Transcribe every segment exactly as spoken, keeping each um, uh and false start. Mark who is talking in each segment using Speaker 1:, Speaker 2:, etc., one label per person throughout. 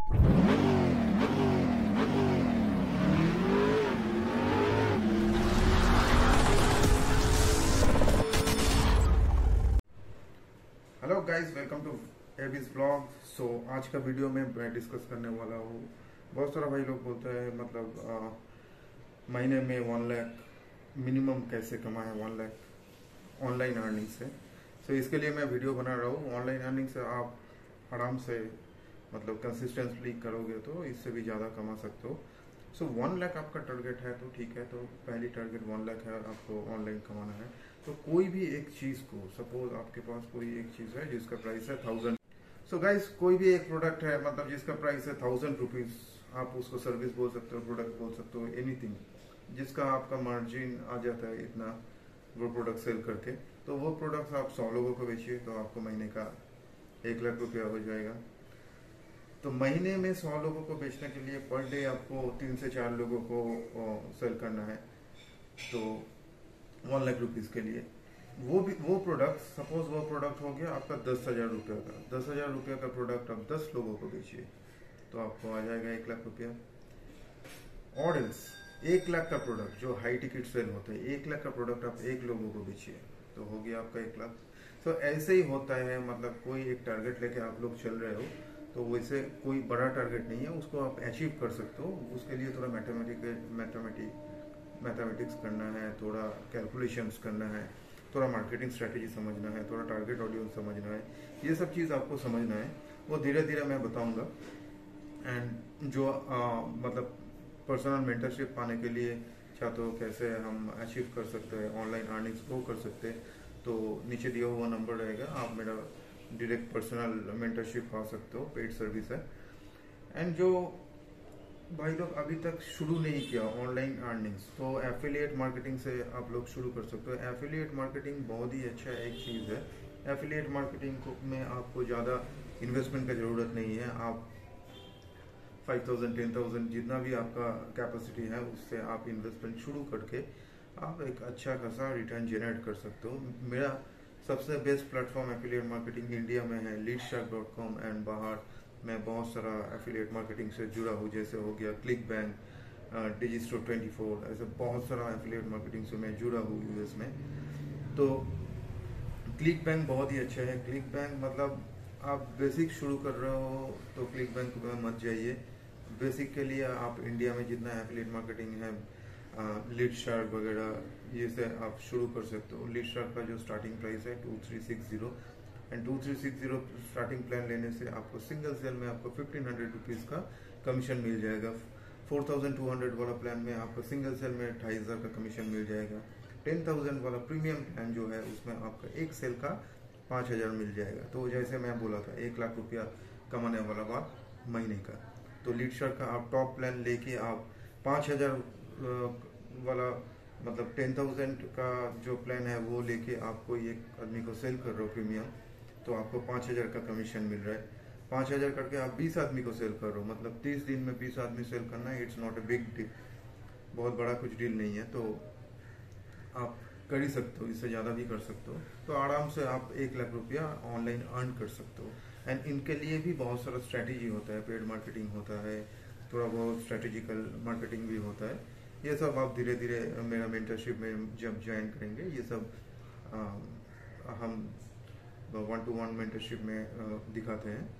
Speaker 1: Hello guys, welcome to AB's blog. So आज का video में मैं डिस्कस करने वाला हूँ। बहुत सारा भाई लोग बोलते हैं मतलब आ, महीने में वन लाख मिनिमम कैसे कमाएं वन लाख ऑनलाइन अर्निंग से। सो so, इसके लिए मैं वीडियो बना रहा हूँ। ऑनलाइन अर्निंग से आप आराम से मतलब कंसिस्टेंटली करोगे तो इससे भी ज़्यादा कमा सकते हो। सो वन लाख आपका टारगेट है तो ठीक है, तो पहली टारगेट वन लाख है, आपको ऑनलाइन कमाना है। तो कोई भी एक चीज़ को, सपोज आपके पास कोई एक चीज़ है जिसका प्राइस है थाउजेंड। सो गाइस, कोई भी एक प्रोडक्ट है मतलब जिसका प्राइस है थाउजेंड रुपीज़, आप उसको सर्विस बोल सकते हो, प्रोडक्ट बोल सकते हो, एनीथिंग जिसका आपका मार्जिन आ जाता है इतना वो प्रोडक्ट सेल करके। तो वो प्रोडक्ट आप सौ लोगों को बेचिए तो आपको महीने का एक लाख रुपया हो जाएगा। तो महीने में सौ लोगों को बेचने के लिए पर डे आपको तीन से चार लोगों को सेल करना है, तो वन लाख रुपीज़ के लिए वो भी वो प्रोडक्ट, सपोज वो प्रोडक्ट हो गया आपका दस हज़ार रुपये का। दस हज़ार रुपये का प्रोडक्ट आप दस लोगों को बेचिए तो आपको आ जाएगा एक लाख रुपया। और एल्स एक लाख का प्रोडक्ट जो हाई टिकट सेल होता है, एक लाख का प्रोडक्ट आप एक लोगों को बेचिए तो हो गया आपका एक लाख। तो ऐसे ही होता है, मतलब कोई एक टारगेट लेके आप लोग चल रहे हो तो वैसे कोई बड़ा टारगेट नहीं है, उसको आप अचीव कर सकते हो। उसके लिए थोड़ा मैथमेटिक मैथमेटिक मैथमेटिक्स करना है, थोड़ा कैलकुलेशंस करना है, थोड़ा मार्केटिंग स्ट्रेटेजी समझना है, थोड़ा टारगेट ऑडियंस समझना है। ये सब चीज़ आपको समझना है, वो धीरे धीरे मैं बताऊंगा। एंड जो आ, मतलब पर्सनल मेंटरशिप पाने के लिए चाहते हो कैसे हम अचीव कर सकते हैं, ऑनलाइन अर्निंग्स ग्रो कर सकते हैं, तो नीचे दिया हुआ नंबर रहेगा, आप मेरा डायरेक्ट पर्सनल मेंटरशिप पा सकते हो, पेड सर्विस है। एंड जो भाई लोग अभी तक शुरू नहीं किया ऑनलाइन अर्निंग्स, तो एफिलिएट मार्केटिंग से आप लोग शुरू कर सकते हो। एफिलिएट मार्केटिंग बहुत ही अच्छा एक चीज़ है। एफिलिएट मार्केटिंग में आपको ज़्यादा इन्वेस्टमेंट का ज़रूरत नहीं है। आप फाइव थाउजेंड टेन थाउजेंड जितना भी आपका कैपेसिटी है उससे आप इन्वेस्टमेंट शुरू करके आप एक अच्छा खासा रिटर्न जनरेट कर सकते हो। मेरा सबसे best platform affiliate marketing India में है लीडशार्क डॉट कॉम, एंड बाहर मैं बहुत सारा एफिलिएट मार्केटिंग से जुड़ा हूँ, जैसे हो गया click bank, Digistore twenty four, ऐसे बहुत सारा एफिलिएट मार्केटिंग से मैं जुड़ा हूँ यूएस में। तो क्लिक बैंक बहुत ही अच्छा है। क्लिक बैंक मतलब आप बेसिक शुरू कर रहे हो तो क्लिक बैंक में मत जाइए। बेसिक के लिए आप इंडिया में जितना एफिलिएट मार्केटिंग है, लीडशार्क वगैरह, ये से आप शुरू कर सकते हो। लीडशार्क का जो स्टार्टिंग प्राइस है two three six zero, and two three six zero starting plan लेने से आपको सिंगल सेल में आपको फिफ्टीन हंड्रेड रुपीज़ का कमीशन मिल जाएगा। फोर थाउजेंड टू हंड्रेड वाला प्लान में आपको सिंगल सेल में ढाई हज़ार का कमीशन मिल जाएगा। टेन थाउजेंड वाला प्रीमियम प्लान जो है उसमें आपका एक सेल का पाँच हज़ार मिल जाएगा। तो जैसे मैं बोला था एक लाख रुपया कमाने वाला बात महीने का, तो लीडशार्क का आप टॉप प्लान लेके आप पाँच हज़ार वाला मतलब टेन थाउजेंड का जो प्लान है वो लेके आपको एक आदमी को सेल कर रहे हो प्रीमियम, तो आपको पाँच हज़ार का कमीशन मिल रहा है। पाँच हज़ार करके आप बीस आदमी को सेल कर रहे हो, मतलब तीस दिन में बीस आदमी सेल करना है। It's not a big deal, बहुत बड़ा कुछ डील नहीं है, तो आप कर ही सकते हो, इससे ज़्यादा भी कर सकते हो। तो आराम से आप एक लाख रुपया ऑनलाइन अर्न कर सकते हो। एंड इनके लिए भी बहुत सारा स्ट्रैटेजी होता है, पेड मार्केटिंग होता है, थोड़ा बहुत स्ट्रैटेजिकल मार्केटिंग भी होता है। ये सब आप धीरे धीरे मेरा मेंटरशिप में जब ज्वाइन करेंगे, ये सब आ, हम वन टू वन मेंटरशिप में आ, दिखाते हैं।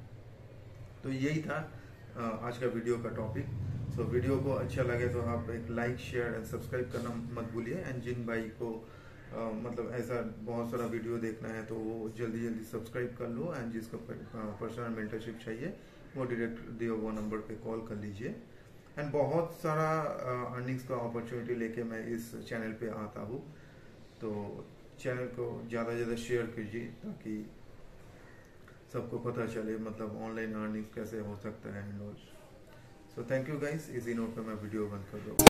Speaker 1: तो यही था आ, आज का वीडियो का टॉपिक। सो so, वीडियो को अच्छा लगे तो आप एक लाइक शेयर एंड सब्सक्राइब करना मत भूलिए। एंड जिन भाई को आ, मतलब ऐसा बहुत सारा वीडियो देखना है तो वो जल्दी जल्दी सब्सक्राइब कर लो। एंड जिसको पर्सनल मेंटरशिप चाहिए वो डायरेक्ट दिए हुआ नंबर पे कॉल कर लीजिए। एंड बहुत सारा अर्निंग्स का अपॉर्चुनिटी लेके मैं इस चैनल पे आता हूँ, तो चैनल को ज़्यादा ज़्यादा शेयर कीजिए ताकि सबको पता चले मतलब ऑनलाइन अर्निंग्स कैसे हो सकता है and all. So thank you guys, इसी नोट पे मैं वीडियो बंद कर दूँ।